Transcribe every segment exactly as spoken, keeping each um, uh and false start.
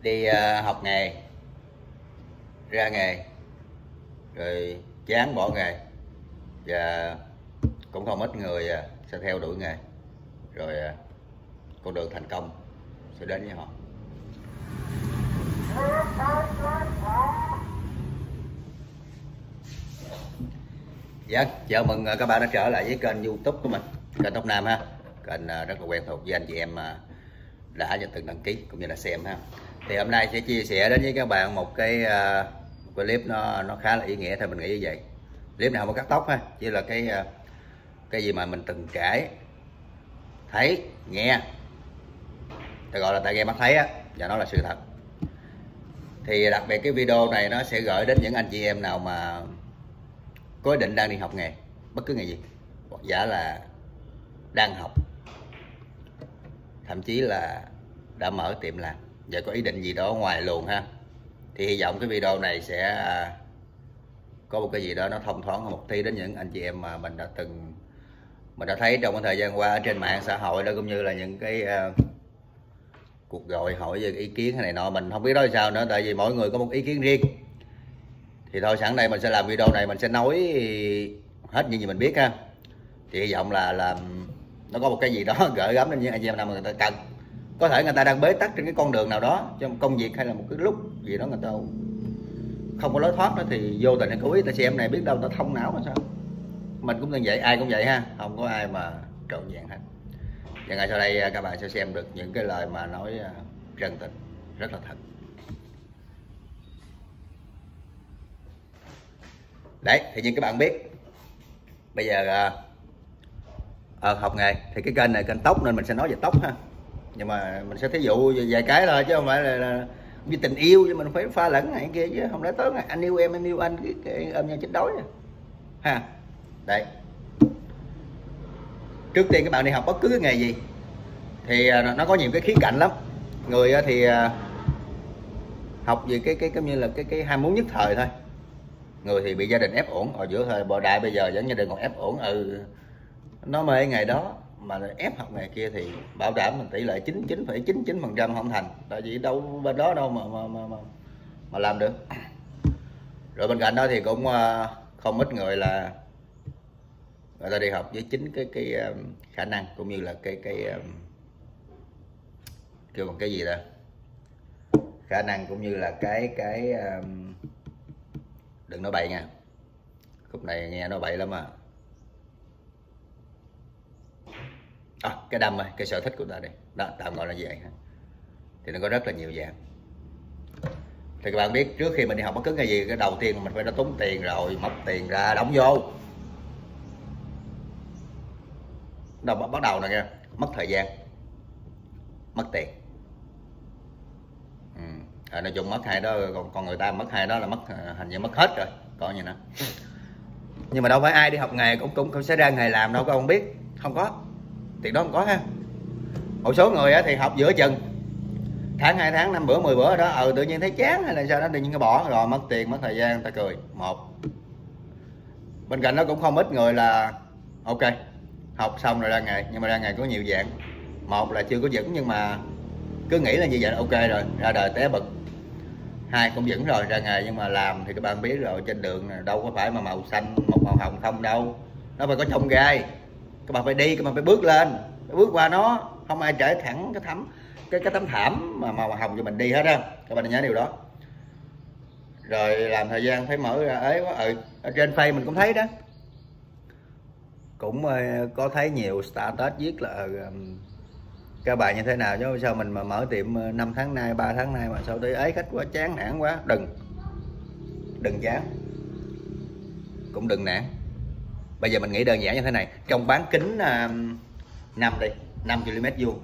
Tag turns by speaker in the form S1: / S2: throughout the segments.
S1: đi uh, học nghề, ra nghề rồi chán bỏ nghề, và cũng không ít người uh, sẽ theo đuổi nghề rồi uh, con đường thành công sẽ đến với họ. Dạ, chào mừng các bạn đã trở lại với kênh YouTube của mình, kênh Tóc Nam ha. Kênh rất là quen thuộc với anh chị em đã và từng đăng ký cũng như là xem ha. Thì hôm nay sẽ chia sẻ đến với các bạn một cái, một cái clip nó nó khá là ý nghĩa theo mình nghĩ như vậy. Clip này không có cắt tóc ha, chỉ là cái cái gì mà mình từng trải, thấy, nghe, ta gọi là tai nghe mắt thấy á, và nó là sự thật. Thì đặc biệt cái video này nó sẽ gửi đến những anh chị em nào mà có ý định đang đi học nghề, bất cứ nghề gì, hoặc giả là đang học, thậm chí là đã mở tiệm làm và có ý định gì đó ngoài luồng ha. Thì hy vọng cái video này sẽ có một cái gì đó nó thông thoáng hơn một tí đến những anh chị em mà mình đã từng mình đã thấy trong cái thời gian qua ở trên mạng xã hội đó, cũng như là những cái uh, cuộc gọi hỏi về ý kiến này nọ. Mình không biết nói sao nữa, tại vì mỗi người có một ý kiến riêng. Thì thôi sẵn đây mình sẽ làm video này, mình sẽ nói hết những gì mình biết ha. Thì hy vọng là là nó có một cái gì đó gửi gắm đến những anh em nào mà người ta cần. Có thể người ta đang bế tắc trên cái con đường nào đó, trong công việc hay là một cái lúc gì đó người ta không có lối thoát đó, thì vô tình hay cố ý ta xem này, biết đâu ta thông não là sao. Mình cũng như vậy, ai cũng vậy ha, không có ai mà trọn vẹn hết. Và ngay sau đây các bạn sẽ xem được những cái lời mà nói chân tình, rất là thật. Đấy, thì như các bạn biết, bây giờ à, học nghề thì cái kênh này kênh tóc nên mình sẽ nói về tóc ha. Nhưng mà mình sẽ thí dụ vài cái thôi, chứ không phải là, là như tình yêu, chứ mình phải pha lẫn này kia, chứ không lẽ tới anh yêu em, em yêu anh, cái, cái ôm nhau chết đói ha. Đấy, trước tiên các bạn đi học bất cứ cái nghề gì thì nó có nhiều cái khía cạnh lắm. Người thì học vì cái cái cái như là cái cái ham muốn nhất thời thôi. Người thì bị gia đình ép uổng, ở giữa thời bò đại bây giờ vẫn gia đình còn ép uổng, ừ nó mê ngày đó mà ép học ngày kia thì bảo đảm mình tỷ lệ chín mươi chín phẩy chín chín phần trăm không thành, tại vì đâu bên đó đâu mà mà mà, mà, mà làm được. Rồi bên cạnh đó thì cũng không ít người là người ta đi học với chính cái cái khả năng cũng như là cái cái kêu bằng cái gì đó, khả năng cũng như là cái cái đừng nói bậy nha, khúc này nghe nói bậy lắm mà. À, cái đam mê, cái sở thích của ta đây đó, tạm gọi là vậy ha. Thì nó có rất là nhiều dạng. Thì các bạn biết, trước khi mình đi học bất cứ cái gì, cái đầu tiên mình phải đã tốn tiền rồi, móc tiền ra đóng vô. Đâu bắt đầu nè nha, mất thời gian, mất tiền. Ừ. À, nói chung mất hai đó, còn, còn người ta mất hai đó là mất, hình như mất hết rồi, còn gì nữa. Nhưng mà đâu phải ai đi học nghề cũng cũng, cũng sẽ ra nghề làm đâu, các bạn biết không? Có tiền đó không có ha. Một số người thì học giữa chừng, tháng hai tháng năm bữa mười bữa đó, ừ tự nhiên thấy chán hay là sao đó, tự nhiên cái bỏ rồi, mất tiền mất thời gian, ta cười. Một bên cạnh đó cũng không ít người là ok học xong rồi ra nghề, nhưng mà ra nghề có nhiều dạng. Một là chưa có vững nhưng mà cứ nghĩ là như vậy là ok rồi, ra đời té bực. Hai cũng vững rồi, ra nghề nhưng mà làm thì các bạn biết rồi, trên đường này đâu có phải mà màu xanh một màu hồng không đâu, nó phải có chông gai. Các bạn phải đi, các bạn phải bước lên, phải bước qua nó, không ai trải thẳng cái thấm cái cái tấm thảm mà màu hồng cho mình đi hết á, các bạn nhớ điều đó. Rồi làm thời gian thấy mở ra ế quá, ừ ở trên Facebook mình cũng thấy đó, cũng có thấy nhiều status viết là các bạn như thế nào, chứ sao mình mà mở tiệm năm tháng nay, ba tháng nay mà sao tới ế khách quá, chán nản quá. Đừng đừng chán, cũng đừng nản. Bây giờ mình nghĩ đơn giản như thế này, trong bán kính uh, năm đi, năm ki lô mét vuông,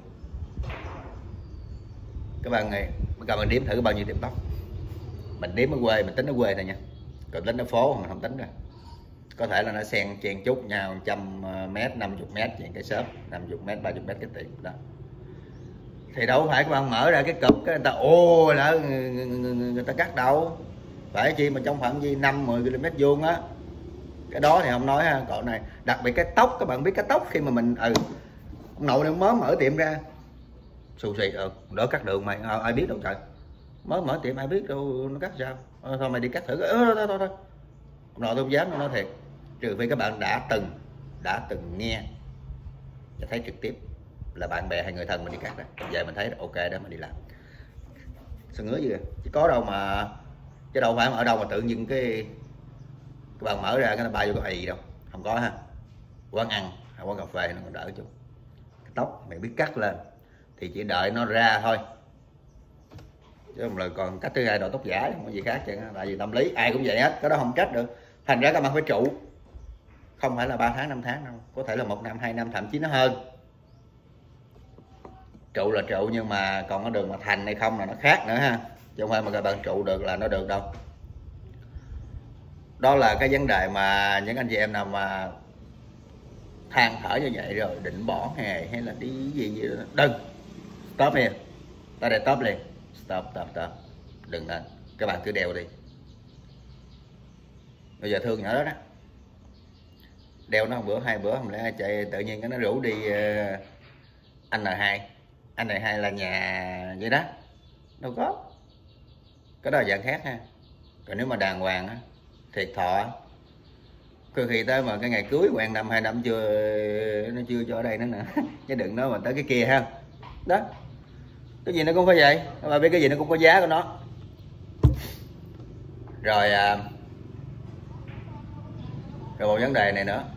S1: các bạn này, các bạn đếm thử bao nhiêu tiệm tóc. Mình đếm ở quê, mình tính ở quê thôi nha, còn tính ở phố mình không tính rồi. Có thể là nó xen chen chút nhau một trăm mét, năm mươi mét những cái shop, năm mươi mét, ba mươi mét cái tiệm đó. Thì đâu phải các bạn mở ra cái cụp cái người ta ô là người, người, người, người ta cắt đâu. Phải chi mà trong phạm vi năm mười ki lô mét vuông á. Cái đó thì không nói ha. Còn này, đặc biệt cái tóc, các bạn biết cái tóc khi mà mình ừ ông nội này mới mở tiệm ra xù xì, ừ đỡ cắt đường mày, ai biết đâu trời. mới mở tiệm ai biết đâu nó cắt sao. Ờ, thôi mày đi cắt thử. Ờ, thôi thôi thôi ông nội tôi không dám, nó nói thiệt, trừ phi các bạn đã từng đã từng nghe và thấy trực tiếp là bạn bè hay người thân mình đi cắt rồi, vậy mình thấy ok đó mình đi làm. Sao ngứa gì kìa, chứ có đâu mà, chứ đâu phải ở đâu mà tự nhiên cái các bạn mở ra cái nó bay vô cái ì đâu, không có ha. Quán ăn hay quán cà phê nó còn đỡ chút. Cái tóc mày biết cắt lên thì chỉ đợi nó ra thôi, chứ không là còn cách thứ hai đầu tóc giả không có gì khác chứ, tại vì tâm lý ai cũng vậy hết, cái đó không trách được. Thành ra các bạn phải trụ, không phải là ba tháng năm tháng đâu, có thể là một năm hai năm, thậm chí nó hơn. Trụ là trụ, nhưng mà còn có đường mà thành hay không là nó khác nữa ha, chứ không phải mà các bạn trụ được là nó được đâu. Đó là cái vấn đề mà những anh chị em nào mà than thở như vậy rồi định bỏ nghề hay là đi gì gì đó, đừng, stop liền, ta để stop liền, stop stop stop, đừng nên, các bạn cứ đeo đi. Bây giờ thương nhỏ đó đó, đeo nó một bữa hai bữa không lẽ chạy tự nhiên cái nó rủ đi uh, anh N hai, anh N hai là nhà vậy đó, đâu có, cái đó là dạng khác ha. Còn nếu mà đàng hoàng á, thiệt thọ, cứ khi tới mà cái ngày cưới quen năm hai năm chưa, nó chưa cho ở đây nữa nè, chứ đừng nói mà tới cái kia ha. Đó, cái gì nó cũng phải vậy, các bạn biết cái gì nó cũng có giá của nó. Rồi à, rồi một vấn đề này nữa,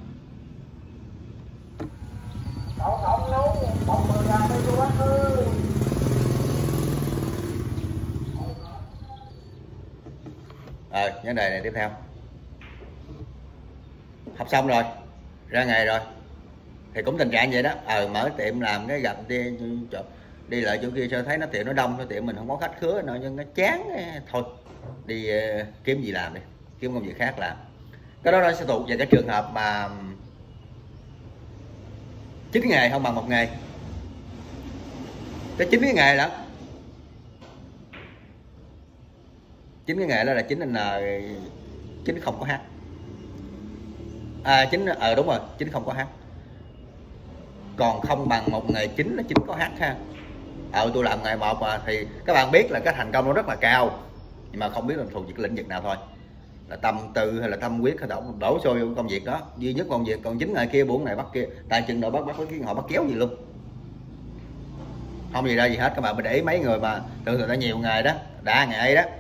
S1: ờ vấn đề này tiếp theo, học xong rồi ra ngày rồi thì cũng tình trạng vậy đó, ờ mở tiệm làm cái gặp đi đi lại chỗ kia cho thấy nó tiệm nó đông, cái tiệm mình không có khách khứa nữa, nhưng nó chán thôi đi uh, kiếm gì làm đi, kiếm công việc khác làm. Cái đó nó sẽ thuộc về cái trường hợp mà chín nghề không bằng một nghề. Cái chín cái nghề đó, chín cái nghề đó là chín N, chín không có H, à chín ờ đúng rồi, chín không có H. Còn không bằng một nghề chính là chín có H ha. Ờ tôi làm nghề một mà, thì các bạn biết là cái thành công nó rất là cao, nhưng mà không biết là thuộc về cái lĩnh vực nào thôi, là tâm tư hay là tâm huyết hay đổ đổ xô vô công việc đó, duy nhất công việc. Còn chính ngày kia buổi này bắt kia tay chân đâu bắt bắt cái họ bắt kéo gì luôn, không gì ra gì hết. Các bạn để ý mấy người mà thường thường đã nhiều nghề đó, đa nghề đó,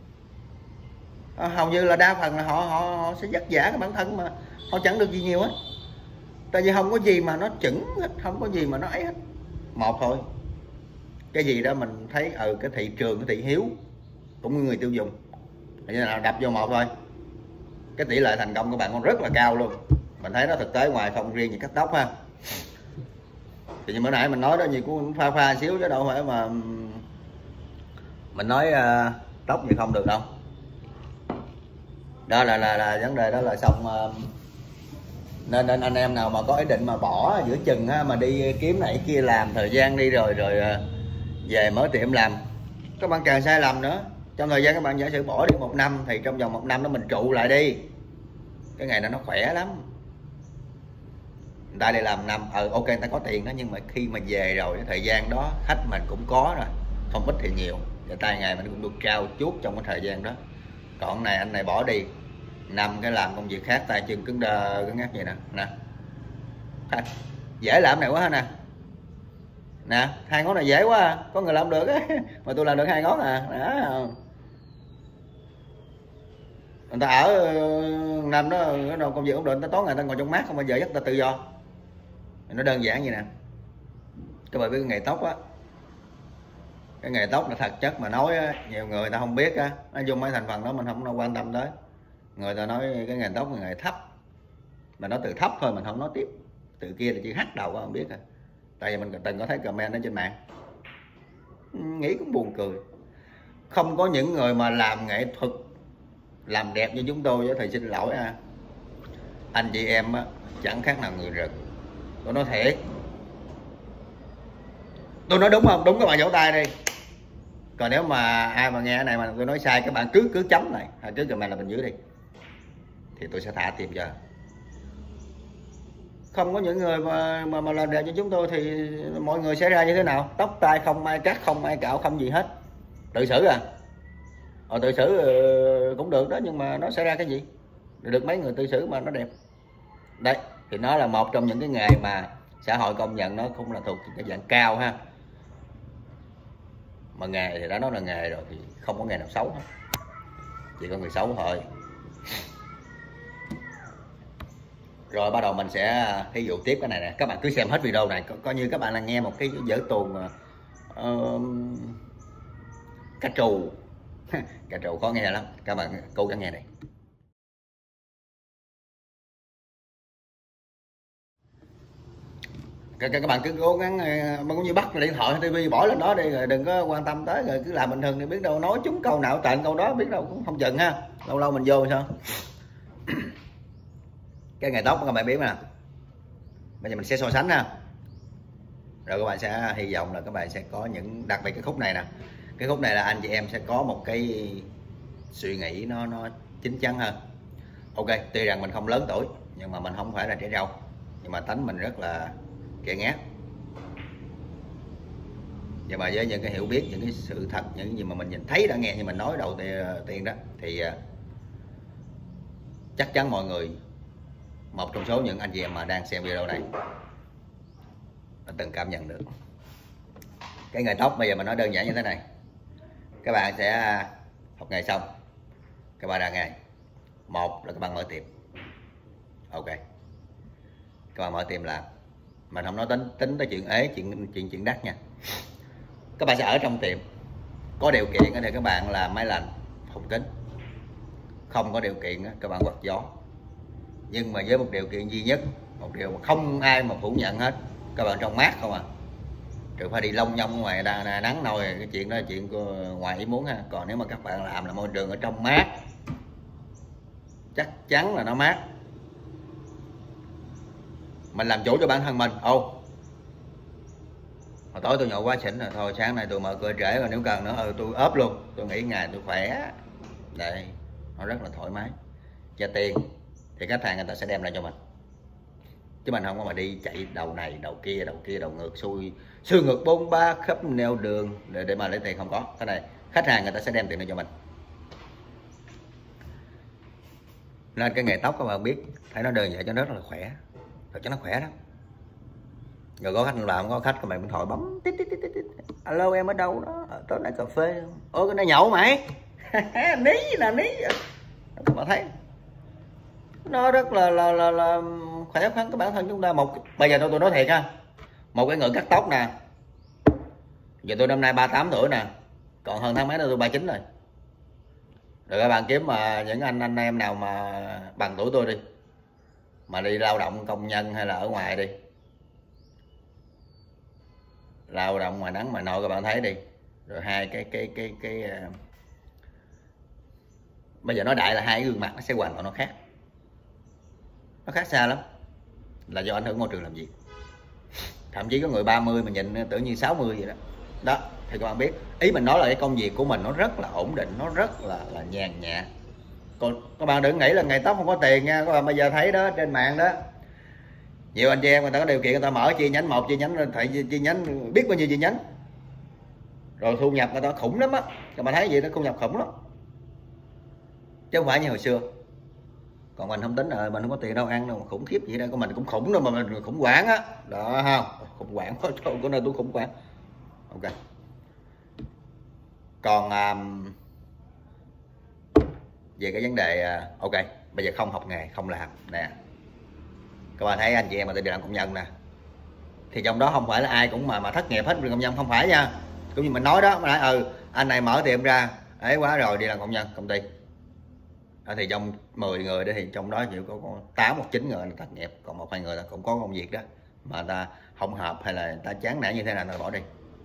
S1: hầu như là đa phần là họ họ, họ sẽ vất vả cái bản thân mà họ chẳng được gì nhiều á, tại vì không có gì mà nó chững hết, không có gì mà nó ấy hết. Một thôi, cái gì đó mình thấy ừ cái thị trường, cái thị hiếu cũng như người tiêu dùng thì nào đập vô một thôi, cái tỷ lệ thành công của bạn còn rất là cao luôn. Mình thấy nó thực tế ngoài không riêng gì cắt tóc ha. Thì như bữa nãy mình nói đó, gì cũng pha pha xíu chứ đâu phải mà mình nói uh, tóc gì không được đâu. Đó là là, là vấn đề đó là xong. Uh, nên, nên anh em nào mà có ý định mà bỏ giữa chừng á, mà đi kiếm này kia làm thời gian đi rồi rồi uh, về mở tiệm làm, các bạn càng sai lầm nữa. Trong thời gian các bạn giả sử bỏ đi một năm thì trong vòng một năm đó mình trụ lại đi, cái ngày đó nó khỏe lắm. Người ta đi làm năm ờ ok người ta có tiền đó, nhưng mà khi mà về rồi thời gian đó khách mình cũng có rồi, không ít thì nhiều, và tay nghề mình cũng được trao chuốt trong cái thời gian đó. Còn này anh này bỏ đi năm cái làm công việc khác, tay chân cứng đơ cứng ngắc vậy nè nè, dễ làm này quá nè nè, hai ngón này dễ quá à. Có người làm được á mà tôi làm được hai ngón à đó. Người ta ở năm đó nó công việc ổn định, ta tối ngày ta ngồi trong mát không bao giờ dắt ta tự do, nó đơn giản vậy nè. Các bạn biết cái nghề tóc á, cái nghề tóc là thật chất mà nói á, nhiều người ta không biết á, nói chung mấy thành phần đó mình không quan tâm tới. Người ta nói cái nghề tóc là nghề thấp, mà nói từ thấp thôi mình không nói tiếp, từ kia là chữ H đầu không biết à. Tại vì mình từng có thấy comment ở trên mạng, nghĩ cũng buồn cười. Không có những người mà làm nghệ thuật làm đẹp như chúng tôi, thì xin lỗi à, anh chị em á, chẳng khác nào người rừng. Tôi nói thiệt, tôi nói đúng không? Đúng, các bạn vỗ tay đi. Còn nếu mà ai mà nghe cái này mà tôi nói sai, các bạn cứ cứ chấm này hay cứ comment là bên dưới đi, thì tôi sẽ thả tim cho. Không có những người mà mà, mà làm đẹp cho chúng tôi thì mọi người sẽ ra như thế nào? Tóc tai không ai cắt, không ai cạo, không gì hết, tự xử à. Ờ, tự xử cũng được đó, nhưng mà nó sẽ ra cái gì? Được mấy người tự xử mà nó đẹp. Đấy, thì nó là một trong những cái nghề mà xã hội công nhận nó cũng là thuộc cái dạng cao ha. Mà nghề thì đã nói là nghề rồi thì không có nghề nào xấu hết, chỉ có người xấu thôi. Rồi bắt đầu mình sẽ thí dụ tiếp cái này nè, các bạn cứ xem hết video này, coi như các bạn là nghe một cái vở tuồng uh, cá trù. Cá trù khó nghe lắm, các bạn cố gắng nghe này. Các, các bạn cứ cố gắng, mà cũng như bắt điện thoại ti vi bỏ lên đó đi, rồi đừng có quan tâm tới, rồi cứ làm bình thường thì biết đâu nói trúng câu nào tận câu đó, biết đâu cũng không chừng ha. Lâu lâu mình vô sao. Cái nghề tóc các bạn biết nè, bây giờ mình sẽ so sánh ha, rồi các bạn sẽ hy vọng là các bạn sẽ có những, đặc biệt cái khúc này nè, cái khúc này là anh chị em sẽ có một cái suy nghĩ nó nó chín chắn hơn. Ok, tuy rằng mình không lớn tuổi nhưng mà mình không phải là trẻ trâu, nhưng mà tánh mình rất là kẻ ngát. Nhưng mà với những cái hiểu biết, những cái sự thật, những gì mà mình nhìn thấy đã nghe như mình nói đầu tiên đó, thì chắc chắn mọi người, một trong số những anh chị em mà đang xem video này đã từng cảm nhận được. Cái nghề tóc bây giờ mình nói đơn giản như thế này, các bạn sẽ học nghề xong, các bạn ra nghề, một là các bạn mở tiệm. Ok, các bạn mở tiệm làm, mình không nói tính tính tới chuyện ế, chuyện chuyện chuyện đắt nha. Các bạn sẽ ở trong tiệm, có điều kiện thì các bạn làm máy lạnh, phòng kính, không có điều kiện các bạn quạt gió. Nhưng mà với một điều kiện duy nhất, một điều mà không ai mà phủ nhận hết, các bạn trong mát không à, trừ phải đi lông nhông ngoài nắng nôi, cái chuyện đó là chuyện của ngoài ý muốn ha. Còn nếu mà các bạn làm là môi trường ở trong mát, chắc chắn là nó mát. Mình làm chủ cho bản thân mình. Ô, hồi tối tôi nhậu quá xỉn rồi, thôi sáng nay tôi mở cửa trễ, rồi nếu cần nữa ừ, tôi ốp luôn, tôi nghỉ ngày tôi khỏe. Đây, nó rất là thoải mái. Cho tiền thì khách hàng người ta sẽ đem lại cho mình, chứ mình không có mà đi chạy đầu này đầu kia đầu kia đầu ngược xuôi xuôi ngược bốn ba khắp neo đường để, để mà lấy tiền. Không có cái này, khách hàng người ta sẽ đem tiền cho mình. Nên cái nghề tóc các bạn biết, thấy nó đơn giản cho nó rất là khỏe, thật cho nó khỏe đó. Rồi có khách làm, có khách các bạn điện thoại bấm tít tít tít tít, alo em ở đâu đó, tối nay cà phê. Ôi cái này nhậu mày. Ní là ní, các bạn thấy nó rất là là là, là khỏe khoắn cái bản thân chúng ta. Một bây giờ tôi tôi nói thiệt ha, một cái người cắt tóc nè, giờ tôi năm nay ba mươi tám tuổi nè, còn hơn tháng mấy nữa tôi ba mươi chín rồi. Rồi các bạn kiếm mà những anh anh em nào mà bằng tuổi tôi đi, mà đi lao động công nhân hay là ở ngoài đi, lao động ngoài nắng ngoài nôi, các bạn thấy đi, rồi hai cái cái cái cái, cái uh... bây giờ nói đại là hai cái gương mặt nó sẽ hoàn toàn nó khác, nó khác xa lắm, là do ảnh hưởng môi trường làm việc. Thậm chí có người ba mươi mà nhìn tưởng như sáu mươi vậy đó. Đó thì các bạn biết, ý mình nói là cái công việc của mình nó rất là ổn định, nó rất là là nhàn nhã. Còn các bạn đừng nghĩ là nghề tóc không có tiền nha. Các bạn bây giờ thấy đó, trên mạng đó, nhiều anh chị em người ta có điều kiện, người ta mở chi nhánh một, chi nhánh phải chi nhánh biết bao nhiêu chi nhánh, rồi thu nhập người ta khủng lắm á. Các bạn thấy gì đó, thu nhập khủng lắm, chứ không phải như hồi xưa. Còn mình không tính rồi, mình không có tiền đâu ăn đâu, khủng khiếp vậy đó. Của mình cũng khủng đâu mà mình khủng hoảng á đó, không khủng hoảng của nơi tôi khủng hoảng. Ok, còn um, về cái vấn đề uh, ok bây giờ không học nghề không làm nè, các bạn thấy anh chị em mà tôi đi làm công nhân nè, thì trong đó không phải là ai cũng mà mà thất nghiệp hết công nhân, không phải nha. Cũng như mình nói đó, mình nói ừ anh này mở tiệm ra ấy quá rồi đi làm công nhân công ty đó, thì trong mười người đó thì trong đó chỉ có tám hoặc chín người là thất nghiệp, còn một hai người là cũng có công việc đó mà ta không hợp hay là ta chán nản như thế nào người bỏ đi.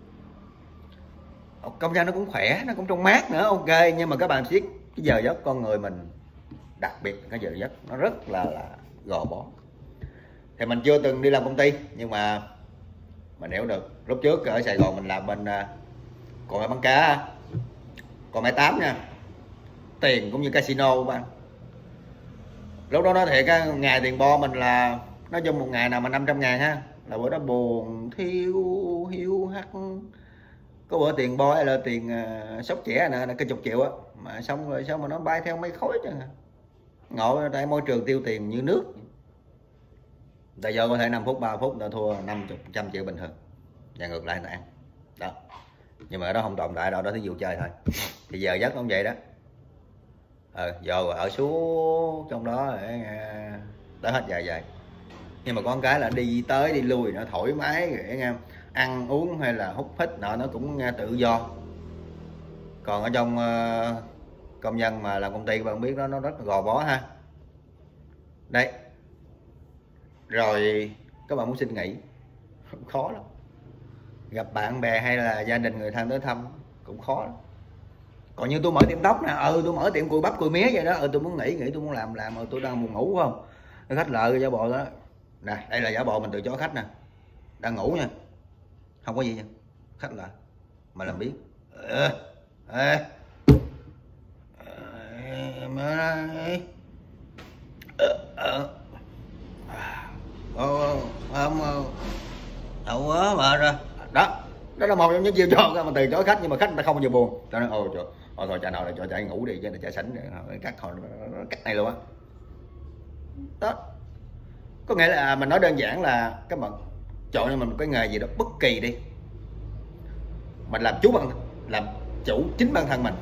S1: Công nhân nó cũng khỏe, nó cũng trong mát nữa, ok. Nhưng mà các bạn biết cái giờ giấc con người mình, đặc biệt cái giờ giấc nó rất là là gò bó. Thì mình chưa từng đi làm công ty, nhưng mà mình hiểu được. Lúc trước ở Sài Gòn mình làm bên còn máy bắn cá, còn máy tám nha, tiền cũng như casino bạn. Lúc đó nói thiệt á, ngày tiền bo mình là nói chung một ngày nào mà năm trăm ngàn ha, là bữa đó buồn thiêu hiu hắt. có bữa tiền bo hay là tiền uh, sốc trẻ nè là cái chục triệu á, mà xong rồi sao mà nó bay theo mấy khối chứ. Ngộ tại môi trường tiêu tiền như nước. Tại giờ có thể năm phút ba phút đã thua năm chục trăm triệu bình thường, và ngược lại người ta ăn đó. Nhưng mà đó không tồn tại đâu, đó thí dụ chơi thôi. Thì giờ giấc cũng vậy đó. Ờ, giờ ở xuống trong đó để tới hết dài dài. Nhưng mà có cái là đi tới đi lui nó thoải mái để nghe, ăn uống hay là hút hít nọ nó cũng tự do. Còn ở trong uh, công nhân mà làm công ty các bạn biết đó, nó rất là gò bó ha. Đây rồi các bạn muốn xin nghỉ cũng khó lắm, gặp bạn bè hay là gia đình người thân tới thăm cũng khó lắm. Còn như tôi mở tiệm tóc nè, ừ tôi mở tiệm cùi bắp cùi mía vậy đó, ừ tôi muốn nghỉ nghỉ tôi muốn làm làm, ừ tôi đang buồn ngủ không, khách lợi giả bộ đó nè, đây là giả bộ mình từ chối khách nè, đang ngủ nha, không có gì nha, khách lợi mà làm biết ê ê không đậu quá mà ra đó. Đó là một trong những chiêu trò mà từ chối khách, nhưng mà khách người ta không bao giờ buồn, cho nên ôi trời ôi thôi, cha nào là cho chạy ngủ đi chứ, là chạy sảnh cắt hồi cắt này luôn á. Đó có nghĩa là mình nói đơn giản là các bạn chọn cho mình một cái nghề gì đó bất kỳ đi, mình làm chủ bản làm chủ chính bản thân mình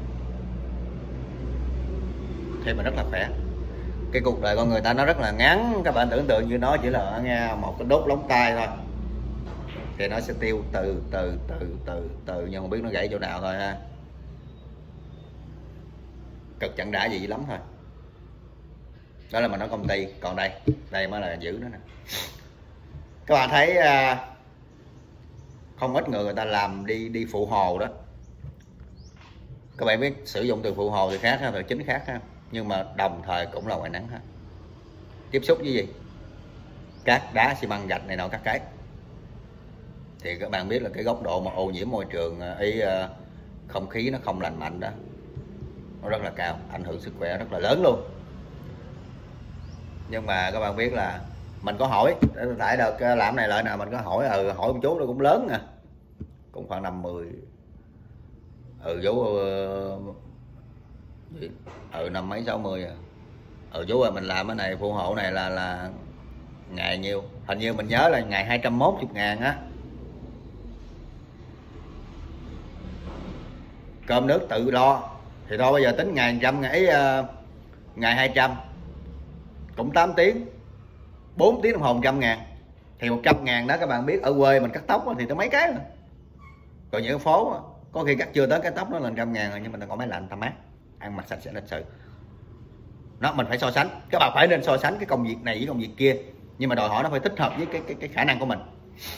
S1: thì mình rất là khỏe. Cái cuộc đời con người ta nó rất là ngắn, các bạn tưởng tượng như nó chỉ là nghe một cái đốt lóng tay thôi thì nó sẽ tiêu từ từ từ từ từ nhưng không biết nó gãy chỗ nào thôi ha. Cực chẳng đã gì lắm thôi. Đó là mình nói công ty, còn đây đây mới là giữ nó nè. Các bạn thấy không ít người người ta làm đi đi phụ hồ đó. Các bạn biết sử dụng từ phụ hồ thì khác ha, từ chính khác ha, nhưng mà đồng thời cũng là ngoài nắng ha. Tiếp xúc với gì? Cát đá xi măng gạch này nọ các cái. Thì các bạn biết là cái góc độ mà ô nhiễm môi trường ý không khí nó không lành mạnh đó, nó rất là cao, ảnh hưởng sức khỏe rất là lớn luôn. Nhưng mà các bạn biết là mình có hỏi tại đợt làm này lại nào mình có hỏi ừ hỏi một chú nó cũng lớn nè, cũng khoảng năm mươi ừ chú ừ năm mấy sáu mươi à. Ừ chú ơi mình làm cái này phụ hộ này là là ngày nhiêu, hình như mình nhớ là ngày hai trăm mốt mươi ngàn á, cơm nước tự lo thì thôi bây giờ tính ngày trăm ngày uh, ngày hai trăm cũng tám tiếng, bốn tiếng đồng hồ một trăm ngàn thì một trăm ngàn đó các bạn biết ở quê mình cắt tóc thì tới mấy cái rồi. Còn những phố có khi cắt chưa tới cái tóc nó là trăm ngàn rồi, nhưng mà ta có máy lạnh ta mát, ăn mặc sạch sẽ lịch sự. Nó mình phải so sánh, các bạn phải nên so sánh cái công việc này với công việc kia, nhưng mà đòi hỏi nó phải thích hợp với cái cái, cái khả năng của mình.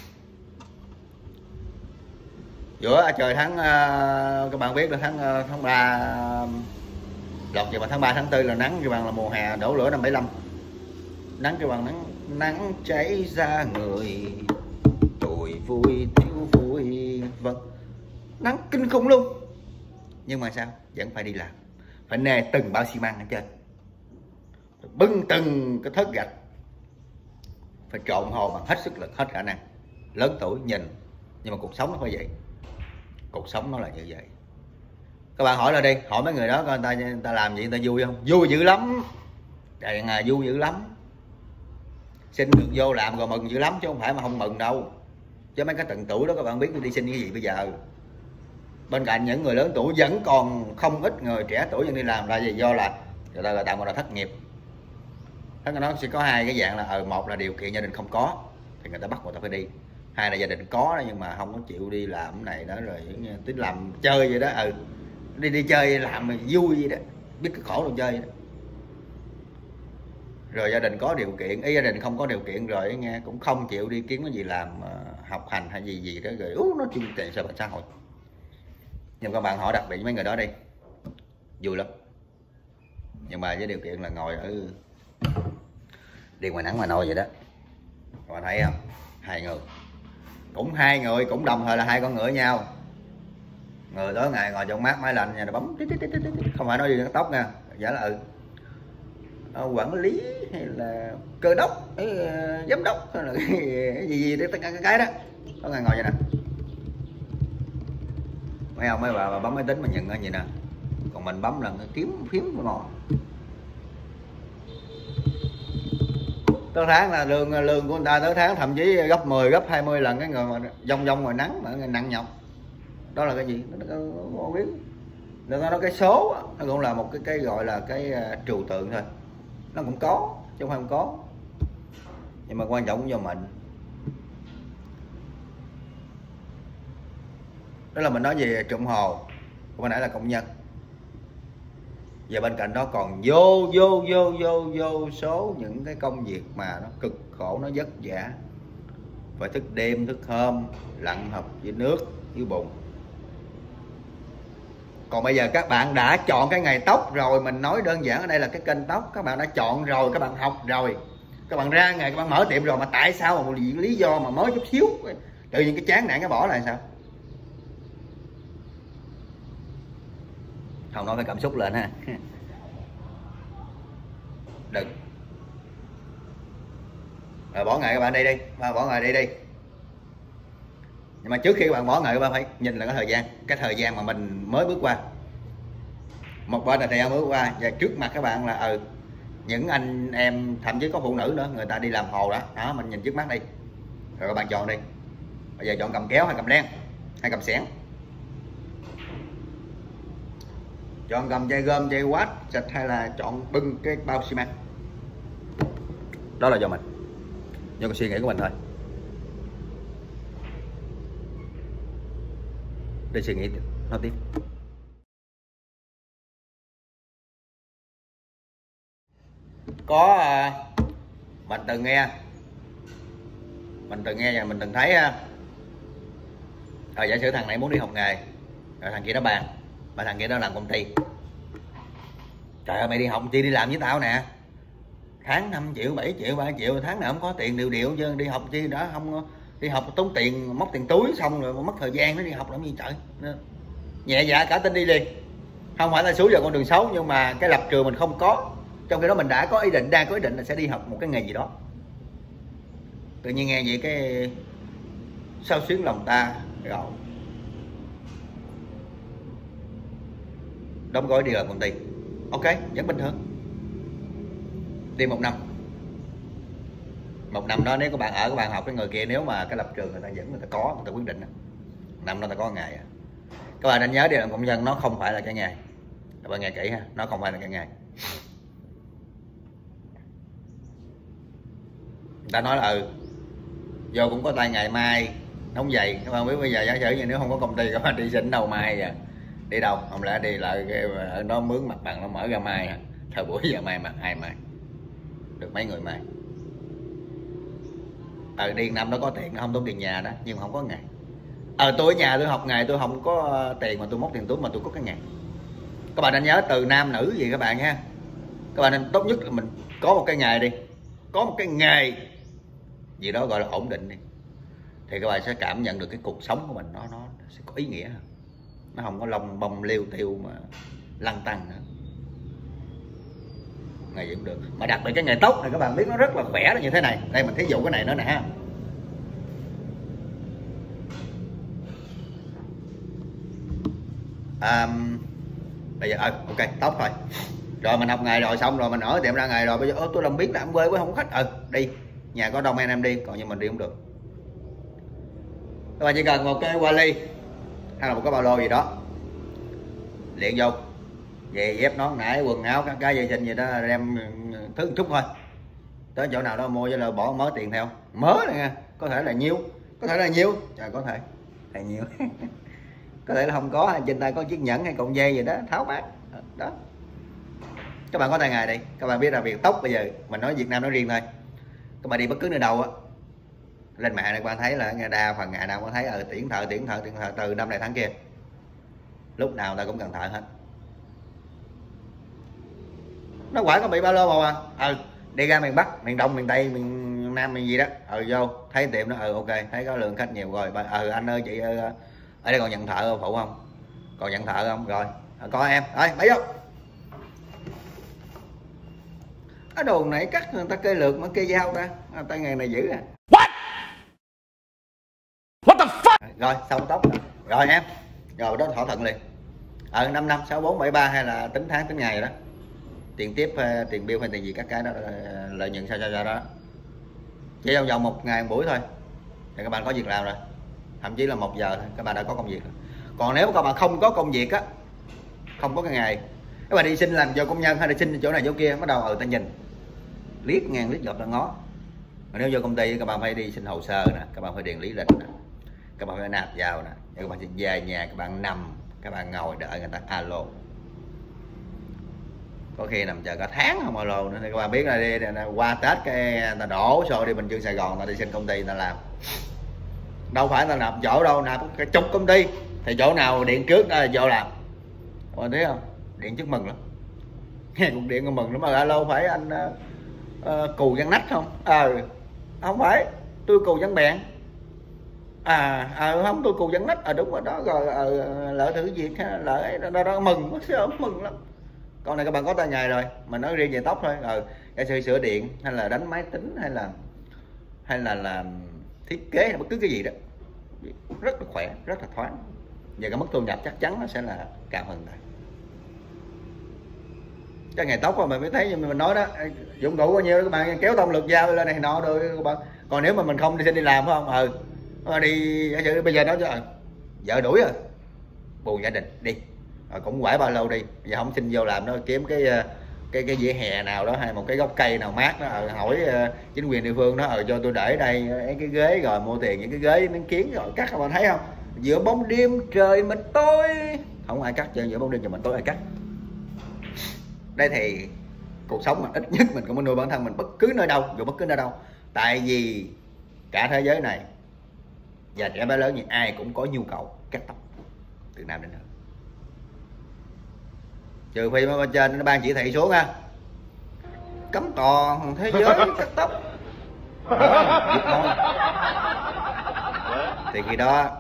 S1: Giữa trời tháng uh, các bạn biết là tháng uh, tháng ba lọt vào tháng ba tháng tư là nắng, các bạn là mùa hè đổ lửa năm bảy lăm, nắng các bạn nắng nắng cháy ra người, tuổi vui thiếu vui, vâng nắng kinh khủng luôn. Nhưng mà sao vẫn phải đi làm, phải nề từng bao xi măng ở trên, bưng từng cái thớt gạch, phải trộn hồ bằng hết sức lực hết khả năng. Lớn tuổi nhìn, nhưng mà cuộc sống nó phải vậy, cuộc sống nó là như vậy. Các bạn hỏi là đi, hỏi mấy người đó coi người ta, người ta làm gì người ta vui không? Vui dữ lắm, đàn à, vui dữ lắm. Xin được vô làm rồi mừng dữ lắm, chứ không phải mà không mừng đâu. Chứ mấy cái tận tuổi đó các bạn biết đi xin cái gì bây giờ. Bên cạnh những người lớn tuổi vẫn còn không ít người trẻ tuổi vẫn đi làm là gì? Do là người ta là tạm gọi là thất nghiệp. Thế nó sẽ có hai cái dạng là ờ một là điều kiện gia đình không có thì người ta bắt người ta phải đi, hai là gia đình có nhưng mà không có chịu đi làm cái này đó, rồi tính làm chơi vậy đó, ừ đi đi chơi làm mà vui vậy đó, biết cái khổ đồ chơi vậy đó. Rồi gia đình có điều kiện, ý gia đình không có điều kiện rồi nghe cũng không chịu đi kiếm cái gì làm, học hành hay gì gì đó, rồi ú nó chuyên tệ sao xã hội. Nhưng các bạn hỏi đặc biệt mấy người đó đi, vui lắm, nhưng mà với điều kiện là ngồi ở đi ngoài nắng ngoài nôi vậy đó. Các bạn thấy không, hai người cũng hai người cũng đồng thời là hai con ngựa nhau, người tối ngày ngồi trong mát máy lạnh nhà nó bấm tí, tí, tí, tí, tí. Không phải nói gì cắt tóc nha, giả là ừ quản lý hay là cơ đốc ấy, giám đốc hay là cái gì gì đấy, tất cả cái đó có ngày ngồi vậy nè, mấy ông mấy bà, bà bấm máy tính mà nhận như vậy nè, còn mình bấm là kiếm phím của nó. Tới tháng là lương lương của người ta tới tháng thậm chí gấp mười gấp hai mươi lần cái người mà dông dông ngoài nắng mà nặng nhọc. Đó là cái gì nó không biết. Nó nói cái số nó cũng là một cái cái gọi là cái trừu tượng thôi, nó cũng có chứ không phải không có, nhưng mà quan trọng do mình. Đó là mình nói về Trụng Hồ, hồi nãy là công nhân. Và bên cạnh đó còn vô vô vô vô vô số những cái công việc mà nó cực khổ, nó vất vả, phải thức đêm thức hôm, lặn học dưới nước dưới bùn. Còn bây giờ các bạn đã chọn cái nghề tóc rồi, mình nói đơn giản ở đây là cái kênh tóc, các bạn đã chọn rồi, các bạn học rồi, các bạn ra nghề, các bạn mở tiệm rồi, mà tại sao mà một lý do mà mới chút xíu tự nhiên cái chán nản cái bỏ lại sao? Không nói phải cảm xúc lên ha. Đừng rồi bỏ nghề các bạn đi đi, bỏ nghề đi đi. Nhưng mà trước khi các bạn bỏ nghề các bạn phải nhìn lại cái thời gian, cái thời gian mà mình mới bước qua. Một bên là thời gian mới bước qua, và trước mặt các bạn là ừ những anh em, thậm chí có phụ nữ nữa, người ta đi làm hồ đó, đó mình nhìn trước mắt đi. Rồi các bạn chọn đi. Bây giờ chọn cầm kéo hay cầm len hay cầm xẻng. Chọn cầm dây gom, dây quát xịt hay là chọn bưng cái bao xi măng. Đó là do mình, do cái suy nghĩ của mình thôi. Để suy nghĩ nói tiếp. Có mình từng nghe mình từng nghe và mình từng thấy rồi giả sử thằng này muốn đi học nghề, rồi thằng kia nó bàn, mà thằng kia nó làm công ty. Trời ơi mày đi học chi, đi làm với tao nè, tháng năm triệu bảy triệu ba triệu, tháng nào không có tiền đều điệu chứ đi học chi đó, không đi học tốn tiền, móc tiền túi xong rồi mất thời gian nó đi học làm gì trời. Nhẹ dạ cả tin đi liền, không phải là xúi vào con đường xấu, nhưng mà cái lập trường mình không có, trong khi đó mình đã có ý định, đang có ý định là sẽ đi học một cái nghề gì đó. Tự nhiên nghe vậy cái sao xuyến lòng ta rồi đóng gói đi làm công ty. Ok, vẫn bình thường. Đi một năm, một năm đó nếu các bạn ở, các bạn học cái người kia, nếu mà cái lập trường người ta vẫn, người ta có, người ta quyết định năm đó ta có ngày à. Các bạn nên nhớ đi làm công nhân nó không phải là cái nghề. Các bạn nghe kỹ ha, nó không phải là cái nghề. Người ta nói là ừ vô cũng có tay ngày mai nóng dày. Các bạn biết bây giờ giả sử như nếu không có công ty, các bạn đi xịn đầu mai à, đi đâu không lẽ đi lại cái nó mướn mặt bằng, nó mở ra mai à, thời buổi giờ mai mặt ai mai được mấy người mai. Ờ đi năm đó có tiền, nó không tốn tiền nhà đó, nhưng mà không có ngày. Ờ tôi ở nhà tôi học ngày, tôi không có tiền mà tôi móc tiền túi, mà tôi có cái ngày. Các bạn nên nhớ từ nam nữ gì các bạn nha, các bạn nên tốt nhất là mình có một cái nghề đi, có một cái nghề gì đó gọi là ổn định đi, thì các bạn sẽ cảm nhận được cái cuộc sống của mình nó nó sẽ có ý nghĩa, nó không có lông bông liêu tiêu mà lăn tăng nữa. Nghề gì cũng được, mà đặc biệt cái nghề tóc này các bạn biết nó rất là khỏe, là như thế này. Đây mình thí dụ cái này nữa nè ha. À, bây giờ ờ ok tóc thôi, rồi mình học nghề rồi xong rồi mình ở tiệm ra nghề rồi, bây giờ ơ tôi làm biến làm quê với không có khách, ờ đi nhà có đông anh em đi, còn như mình đi không được. Các bạn chỉ cần một cái vali hay là một cái ba lô gì đó liền vô, về dép nón nải quần áo các cái vệ sinh gì đó, đem thứ một chút thôi, tới chỗ nào đó mua với là bỏ mớ tiền theo, mớ này nha, có thể là nhiêu, có thể là nhiêu, trời có thể là nhiêu có thể là không có, trên tay có chiếc nhẫn hay cọng dây gì đó tháo bát đó. Các bạn có tay nghề đi, các bạn biết là việc tóc bây giờ mình nói Việt Nam nói riêng thôi, các bạn đi bất cứ nơi đâu á, lên mạng này các bạn thấy là nghe đa phần ngày nào cũng thấy ở tuyển thợ tuyển thợ tuyển thợ từ năm này tháng kia, lúc nào ta cũng cần thợ hết. Nó quả có bị ba lô màu à, ừ đi ra miền Bắc, miền Đông, miền Tây, miền Nam, miền gì đó, ừ vô thấy tiệm đó, ừ ok thấy có lượng khách nhiều rồi, ừ anh ơi chị ơi, ở đây còn nhận thợ phụ không, còn nhận thợ không, rồi có em rồi bấy vô. Cái đồ này cắt người ta kê lượt mà kê dao ta, tay nghề này dữ à. What? What the fuck? Rồi xong tóc rồi, rồi em rồi đó thỏa thuận liền. Ở năm năm sáu bốn bảy ba hay là tính tháng tính ngày rồi đó, tiền tiếp tiền bill hay tiền gì các cái đó, lợi nhuận sao cho đó, chỉ trong vòng một ngày một buổi thôi thì các bạn có việc làm rồi, thậm chí là một giờ thôi các bạn đã có công việc rồi. Còn nếu các bạn không có công việc á, không có cái ngày các bạn đi xin làm cho công nhân hay đi xin chỗ này chỗ kia, bắt đầu ở ta nhìn liếc ngang liếc dọc là ngó. Mà nếu vô công ty các bạn phải đi xin hồ sơ nè, các bạn phải điền lý lịch nè, các bạn phải nạp vào nè, các bạn sẽ về nhà các bạn nằm, các bạn ngồi đợi người ta alo, có khi nằm chờ cả tháng không alo nữa. Thì các bạn biết là đi qua Tết cái ta đổ xô đi Bình Dương Sài Gòn, ta đi xin công ty ta làm, đâu phải ta nạp chỗ đâu, nạp cái chục công ty thì chỗ nào điện trước đó là vô làm. Các bạn thấy không, điện trước mừng lắm, nghe cũng điện cũng mừng lắm, mà alo phải anh uh, uh, cù văn nách không? Ờ à, không phải, tôi cù văn bẹn. À, à không, tôi cù văn nách. À đúng rồi đó, rồi à, lỡ thử việc lỡ đó, đó, đó mừng sớm mừng lắm. Con này các bạn có tay nghề rồi, mà nói riêng về tóc thôi. Ờ, giả sử sửa điện hay là đánh máy tính hay là hay là làm thiết kế hay bất cứ cái gì đó rất là khỏe, rất là thoáng. Và cái mức thu nhập chắc chắn nó sẽ là cao hơn này. Cái nghề tóc mà mình mới thấy như mình nói đó, dụng cụ bao nhiêu đó, các bạn kéo tông lược dao lên này nọ rồi các bạn. Còn nếu mà mình không đi xin đi làm phải không? Ừ, đi giả sử bây giờ nói cho à, vợ đuổi rồi, buồn gia đình đi, rồi cũng quải bao lâu đi, giờ không xin vô làm nó kiếm cái cái cái vỉa hè nào đó hay một cái gốc cây nào mát đó, hỏi chính quyền địa phương đó, ờ cho tôi để đây cái ghế, rồi mua tiền những cái ghế miếng kiến rồi cắt. Các bạn thấy không, giữa bóng đêm trời mịt tối, không ai cắt chứ, giữa bóng đêm trời mịt tối ai cắt. Đây thì cuộc sống mà ít nhất mình cũng muốn nuôi bản thân mình bất cứ nơi đâu, dù bất cứ nơi đâu, tại vì cả thế giới này và trẻ bé lớn như ai cũng có nhu cầu cắt tóc từ nam đến nữ, trừ phi bên trên nó ban chỉ thị xuống ha, cấm toàn thế giới cắt tóc thì khi đó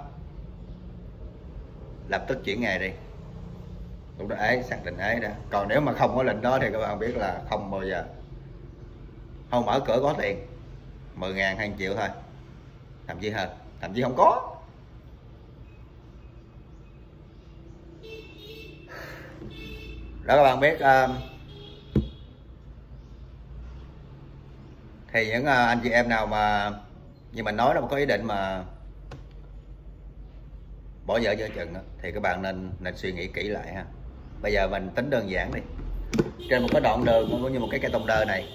S1: lập tức chuyển nghề đi, lúc đó ấy xác định ấy đó. Còn nếu mà không có lệnh đó thì các bạn biết là không bao giờ, không mở cửa có tiền mười ngàn hay triệu thôi, thậm chí hơn, thậm chí không có. Đó các bạn biết uh, thì những uh, anh chị em nào mà như mình nói đó, mà có ý định mà bỏ vợ giữa chừng đó, thì các bạn nên nên suy nghĩ kỹ lại ha. Bây giờ mình tính đơn giản đi, trên một cái đoạn đường cũng như một cái cây tông đơ này,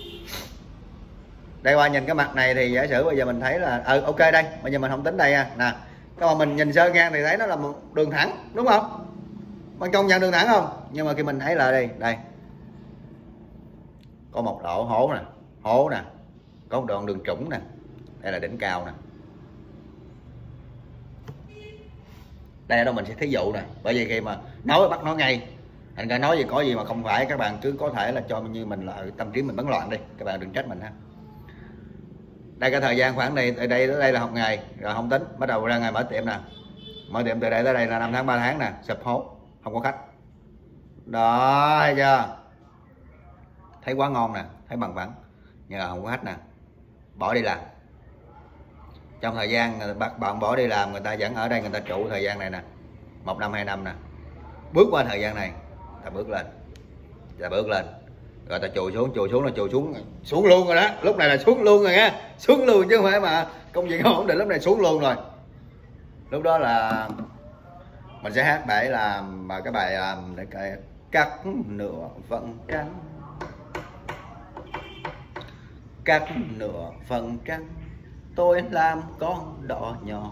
S1: đây qua nhìn cái mặt này thì giả sử bây giờ mình thấy là ừ ok đây, bây giờ mình không tính đây nha nè, các bạn mình nhìn sơ ngang thì thấy nó là một đường thẳng đúng không, bạn công nhận đường thẳng không? Nhưng mà khi mình thấy lại đây đây có một lỗ hố nè, hố nè, có một đoạn đường trũng nè, đây là đỉnh cao nè, đây ở đâu mình sẽ thí dụ nè, bởi vì khi mà nói bắt nói ngay, thành ra nói gì có gì mà không phải, các bạn cứ có thể là cho như mình là tâm trí mình bấn loạn đi, các bạn đừng trách mình ha. Đây cái thời gian khoảng này, từ đây tới đây là học ngày rồi không tính, bắt đầu ra ngày mở tiệm nè, mở tiệm từ đây tới đây là năm tháng ba tháng nè, sụp hố không có khách đó, thấy chưa, thấy quá ngon nè, thấy bằng phẳng nhưng mà không có khách nè, bỏ đi làm. Trong thời gian bạn bỏ đi làm, người ta vẫn ở đây, người ta trụ thời gian này nè, một năm hai năm nè, bước qua thời gian này ta bước lên, ta bước lên rồi ta chùi xuống, chùi xuống là chùi xuống xuống luôn rồi đó, lúc này là xuống luôn rồi nha, xuống luôn chứ không phải mà công việc không ổn định, lúc này xuống luôn rồi. Lúc đó là mình sẽ hát bài làm mà cái bài làm để cái cắt nửa phần trắng, cắt nửa phần trắng tôi làm con đỏ nhỏ,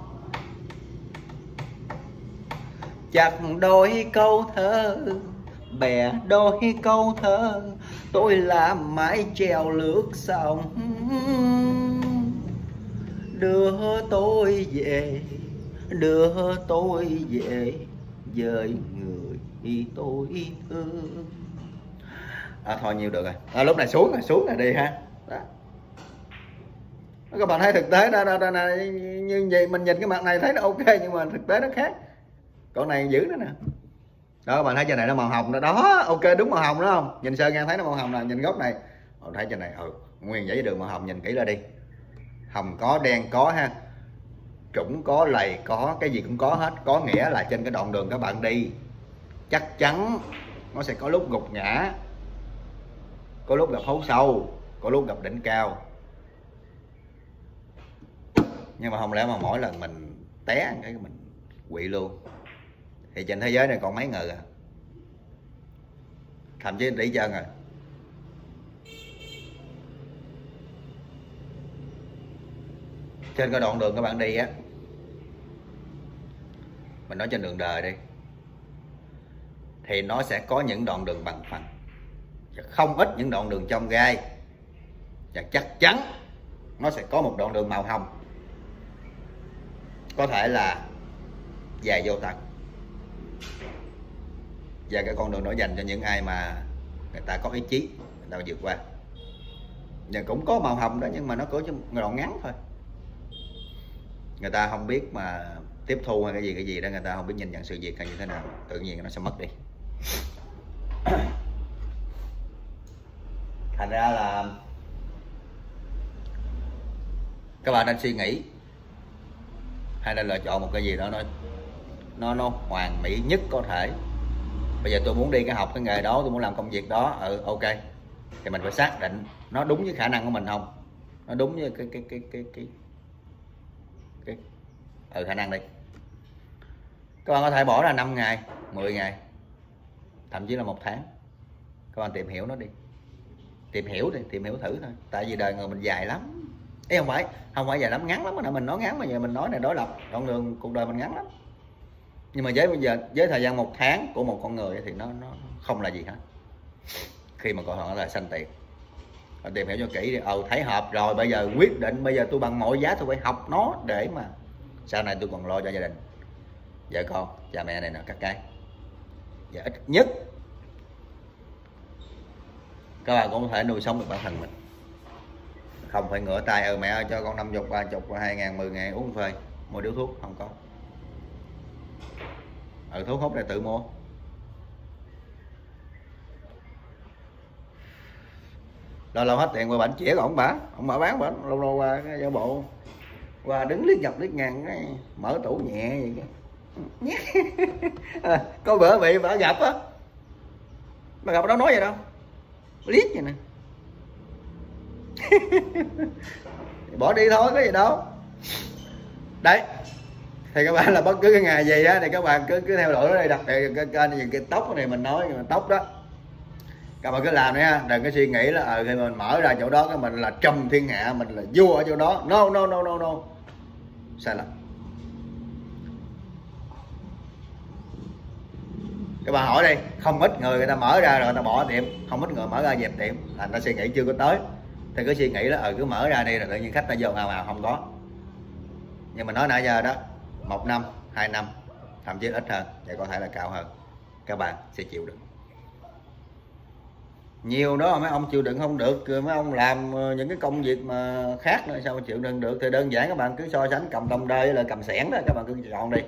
S1: chặt đôi câu thơ bè đôi câu thơ tôi làm mái chèo lướt sông, đưa tôi về, đưa tôi về với người tôi thương. À, thôi nhiều được rồi, à, lúc này xuống rồi, xuống là đi ha. Đó. Các bạn thấy thực tế đó, đó, đó, đó, như vậy mình nhìn cái mặt này thấy nó ok nhưng mà thực tế nó khác, con này giữ nữa nè. Đó các bạn thấy trên này nó màu hồng đó, đó ok đúng màu hồng đó không, nhìn sơ ngang thấy nó màu hồng nè, nhìn góc này thấy trên này ừ nguyên dãy đường màu hồng, nhìn kỹ ra đi, hồng có đen có ha, trũng có, lầy có, cái gì cũng có hết. Có nghĩa là trên cái đoạn đường các bạn đi chắc chắn nó sẽ có lúc gục ngã, có lúc gặp hố sâu, có lúc gặp đỉnh cao. Nhưng mà không lẽ mà mỗi lần mình té cái mình quỵ luôn. Thì trên thế giới này còn mấy người à, thậm chí đỉ chân rồi. Trên cái đoạn đường các bạn đi á, mình nói trên đường đời đi, thì nó sẽ có những đoạn đường bằng phẳng và không ít những đoạn đường chông gai, và chắc chắn nó sẽ có một đoạn đường màu hồng, có thể là dài vô tận. Và cái con đường đó dành cho những ai mà người ta có ý chí, người ta vượt qua. Và cũng có màu hồng đó, nhưng mà nó có một đoạn ngắn thôi. Người ta không biết mà tiếp thu hay cái gì cái gì đó, người ta không biết nhìn nhận sự việc hay như thế nào, tự nhiên nó sẽ mất đi. Thành ra là các bạn nên suy nghĩ, hay nên lựa chọn một cái gì đó nó nó nó hoàn mỹ nhất có thể. Bây giờ tôi muốn đi cái học cái nghề đó, tôi muốn làm công việc đó, ừ ok, thì mình phải xác định nó đúng với khả năng của mình không, nó đúng với cái cái cái cái cái cái ừ, khả năng đi. Các bạn có thể bỏ ra năm ngày, mười ngày, thậm chí là một tháng, các bạn tìm hiểu nó đi, tìm hiểu đi, tìm hiểu thử thôi. Tại vì đời người mình dài lắm. Ý không phải, không phải dài lắm, ngắn lắm. Mà mình nói ngắn mà giờ mình nói này đối lập, đoạn đường cuộc đời mình ngắn lắm. Nhưng mà với bây giờ với thời gian một tháng của một con người thì nó nó không là gì hết. Khi mà còn họ là sanh tiền, họ tìm hiểu cho kỹ đi, ờ thấy hợp rồi, bây giờ quyết định, bây giờ tôi bằng mọi giá tôi phải học nó để mà sau này tôi còn lo cho gia đình, vợ con, cha mẹ này nè các cái. Và ít nhất các bạn cũng có thể nuôi sống được bản thân mình, không phải ngửa tay ờ mẹ ơi cho con năm chục, ba chục, hai ngàn, mười ngàn uống phê, mua điếu thuốc, không có. Ừ, thuốc hút này tự mua. Lâu lâu hết tiền qua bệnh chĩa ổng bả, ổng bả bán bệnh, lâu lâu qua cái giả bộ qua đứng liếc dọc liếc ngang cái mở tủ nhẹ vậy cái. À, có bữa bị bả gặp á, mà gặp đâu nói vậy đâu, liếc vậy nè. Bỏ đi thôi, có gì đâu. Đấy, thì các bạn là bất cứ cái nghề gì á thì các bạn cứ cứ theo đuổi nó đi. Đặc biệt cái kênh cái, cái tóc này mình nói, mà tóc đó các bạn cứ làm đấy ha, đừng có suy nghĩ là ờ khi mình mở ra chỗ đó cái mình là trùm thiên hạ, mình là vua ở chỗ đó. No no no no no, sai lầm. Các bạn hỏi đi, không ít người người ta mở ra rồi người ta bỏ tiệm, không ít người mở ra dẹp tiệm là người ta suy nghĩ chưa có tới. Thì cứ suy nghĩ là ờ cứ mở ra đi rồi tự nhiên khách ta vô nào nào, không có. Nhưng mà nói nãy giờ đó, một năm, hai năm, thậm chí ít hơn, và có thể là cao hơn, các bạn sẽ chịu đựng. Nhiều đó mấy ông chịu đựng không được, mấy ông làm những cái công việc mà khác nữa sao mà chịu đựng được. Thì đơn giản các bạn cứ so sánh cầm tông đơi là cầm xẻng đó, các bạn cứ chọn đi.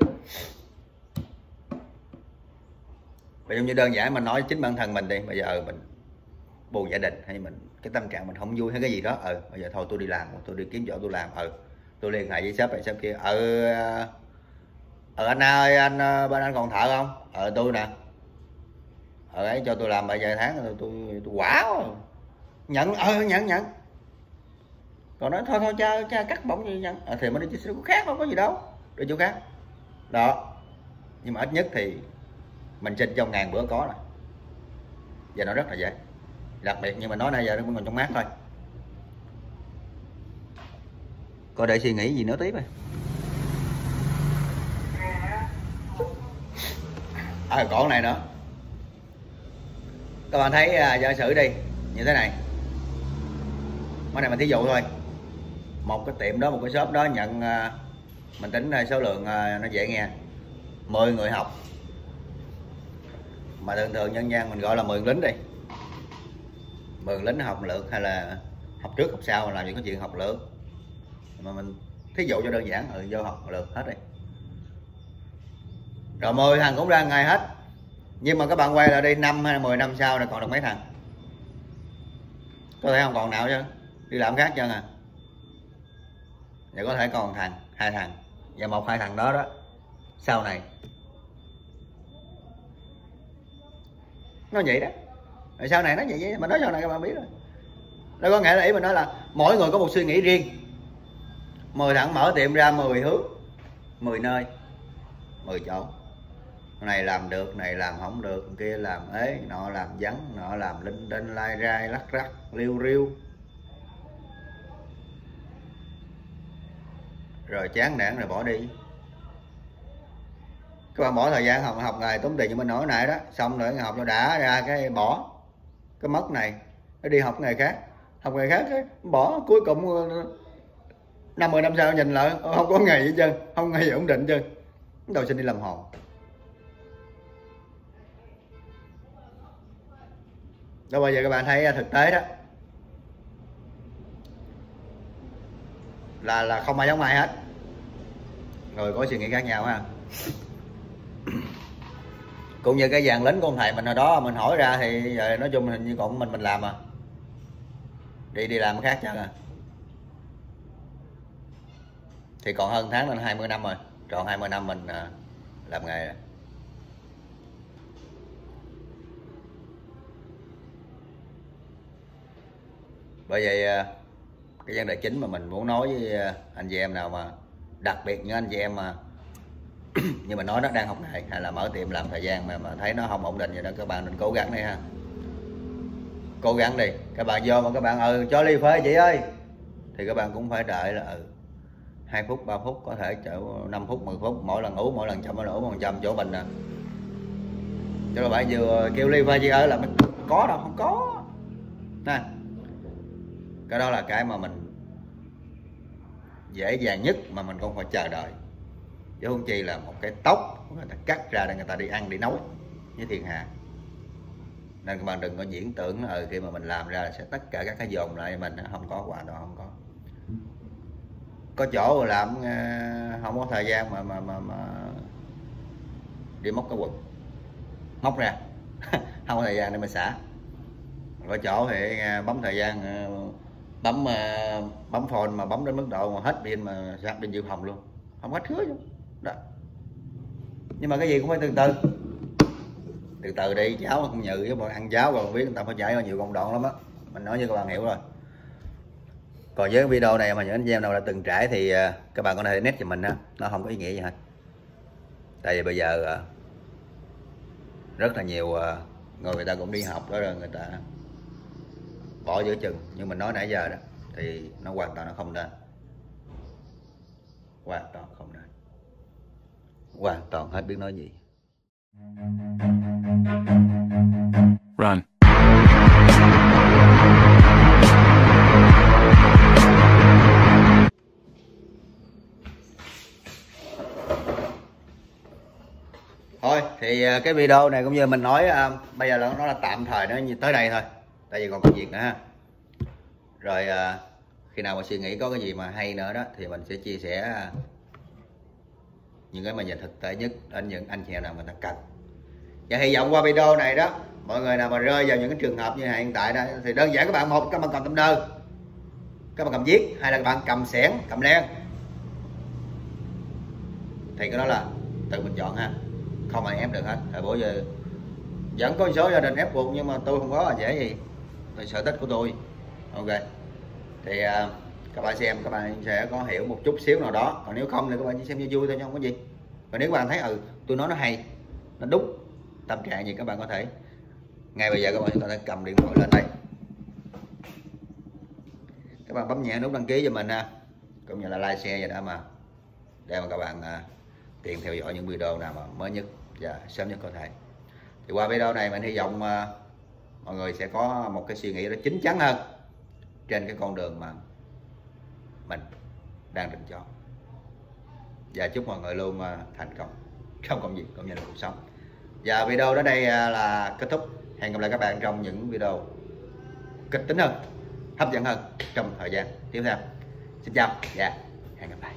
S1: Ví dụ như đơn giản mình nói chính bản thân mình đi, bây giờ mình buồn gia đình hay mình cái tâm trạng mình không vui hay cái gì đó, ừ bây giờ thôi tôi đi làm, tôi đi kiếm chỗ tôi làm, ừ tôi liên hệ với sếp này sếp kia, ừ ừ anh ơi anh bên anh còn thợ không, ờ tôi nè, ờ ấy cho tôi làm vài vài tháng rồi tôi tôi quả quá. Nhận, ờ nhận nhận. Còn nói thôi thôi cha cha cắt bổng gì nhận, ờ, thì mới đi chỗ khác, không có gì đâu, đi chỗ khác đó. Nhưng mà ít nhất thì mình xin trong ngàn bữa có rồi, và nó rất là dễ. Đặc biệt nhưng mà nói nãy giờ nó cũng còn trong mát thôi. Coi để suy nghĩ gì nữa tiếp rồi. À còn này nữa, các bạn thấy uh, giả sử đi như thế này, cái này mình thí dụ thôi, một cái tiệm đó, một cái shop đó nhận uh, mình tính uh, số lượng uh, nó dễ nghe, mười người học, mà thường thường nhân gian mình gọi là mười lính đi, mười lính học lượt hay là học trước học sau, làm những cái chuyện học lượt, mà mình thí dụ cho đơn giản, ừ vô học lượt hết đi, rồi mười thằng cũng ra ngày hết. Nhưng mà các bạn quay lại đi năm hay mười năm sau này còn được mấy thằng, có thể không còn nào chứ, đi làm khác chân à. Vậy có thể còn thằng, hai thằng, Và một hai thằng đó đó sau này nó vậy đó. Rồi sau này nó vậy vậy mà nói sau này các bạn biết rồi. Nó có nghĩa là ý mình nói là mỗi người có một suy nghĩ riêng. Mười thằng mở tiệm ra mười hướng, mười nơi, mười chỗ. Này làm được, này làm không được, kia làm ế, nọ làm vắng, nọ làm linh đinh lai rai lắc rắc liêu riêu. Rồi chán nản rồi bỏ đi. Các bạn bỏ thời gian học học nghề tốn tiền như mình nói nãy đó, xong rồi học cho đã ra cái bỏ cái mất này, nó đi học nghề khác, học nghề khác cái bỏ, cuối cùng năm mươi năm sau nhìn lại không có nghề gì trơn, không nghề gì ổn định trơn, đầu xin đi làm hồn. Đó, bây giờ các bạn thấy thực tế đó là là không ai giống ai hết, người có suy nghĩ khác nhau ha. Cũng như cái dàn lính của ông thầy mình hồi đó mình hỏi ra thì giờ nói chung hình như còn mình mình làm à, đi đi làm khác chắc à. Thì còn hơn tháng lên hai mươi năm rồi, trọn hai mươi năm mình làm nghề rồi. Bởi vậy cái vấn đề chính mà mình muốn nói với anh chị em nào mà đặc biệt những anh chị em mà như mình nói đó, đang học nghề hay là mở tiệm làm thời gian mà, mà thấy nó không ổn định vậy đó, các bạn nên cố gắng đi ha. Cố gắng đi, các bạn vô mà các bạn ừ cho ly phê chị ơi thì các bạn cũng phải đợi là ừ hai phút ba phút, có thể chở năm phút mười phút, mỗi lần uống mỗi lần trăm mỗi lần uống một trăm chỗ mình nè. Chứ các bạn vừa kêu ly phê chị ơi là mình có đâu, không có nè. Cái đó là cái mà mình dễ dàng nhất mà mình không phải chờ đợi, chứ không chi là một cái tóc người ta cắt ra để người ta đi ăn đi nấu với thiên hà. Nên các bạn đừng có diễn tưởng ừ, khi mà mình làm ra sẽ tất cả các cái dồn lại mình, không có, quả đó không có. Có chỗ làm không có thời gian mà mà mà, mà đi móc cái quần móc ra không có thời gian để mà xả. Có chỗ thì bấm thời gian, bấm bấm phone mà bấm đến mức độ mà hết pin mà sạc pin dự phòng luôn, không hết hứa luôn đó. Nhưng mà cái gì cũng phải từ từ từ từ đi, cháo không nhự với bọn ăn cháo còn biết người ta phải trải qua nhiều công đoạn lắm á, mình nói như các bạn hiểu rồi. Còn với video này mà những anh em nào đã từng trải thì các bạn có thể nét cho mình ha, nó không có ý nghĩa gì hết. Tại vì bây giờ rất là nhiều người người ta cũng đi học đó rồi người ta bỏ giữa chừng, nhưng mình nói nãy giờ đó thì nó hoàn toàn nó không nên, hoàn toàn không nên, hoàn toàn hết biết nói gì.
S2: Run.
S1: Thôi thì cái video này cũng như mình nói bây giờ là nó là tạm thời, nó như tới đây thôi, tại vì còn có việc nữa ha. Rồi khi nào mà suy nghĩ có cái gì mà hay nữa đó thì mình sẽ chia sẻ những cái mà nhìn thực tế nhất đến những anh chị em nào người ta cần. Và hy vọng qua video này đó, mọi người nào mà rơi vào những cái trường hợp như hiện tại đó thì đơn giản các bạn, một các bạn cầm tấm đơn, các bạn cầm viết, hay là các bạn cầm xẻng, cầm len, thì cái đó là tự mình chọn ha, không ai ép được hết. Thời bữa giờ vẫn có một số gia đình ép buộc, nhưng mà tôi không có là dễ gì, tôi sở thích của tôi. Ok thì uh, các bạn xem các bạn sẽ có hiểu một chút xíu nào đó, còn nếu không thì các bạn chỉ xem cho vui thôi chứ không có gì. Và nếu các bạn thấy ừ tôi nói nó hay, nó đúng tâm trạng gì, các bạn có thể ngay bây giờ các bạn có thể cầm điện thoại lên đây, các bạn bấm nhẹ nút đăng ký cho mình ha, cũng như là like share vậy đó, mà để mà các bạn uh, tiện theo dõi những video nào mà mới nhất và sớm nhất có thể. Thì qua video này mình hy vọng uh, mọi người sẽ có một cái suy nghĩ nó chín chắn hơn trên cái con đường mà mình đang định chọn. Và chúc mọi người luôn uh, thành công trong công việc cũng như là cuộc sống. Và video đến đây uh, là kết thúc. Hẹn gặp lại các bạn trong những video kịch tính hơn, hấp dẫn hơn trong thời gian tiếp theo. Xin chào và hẹn gặp lại.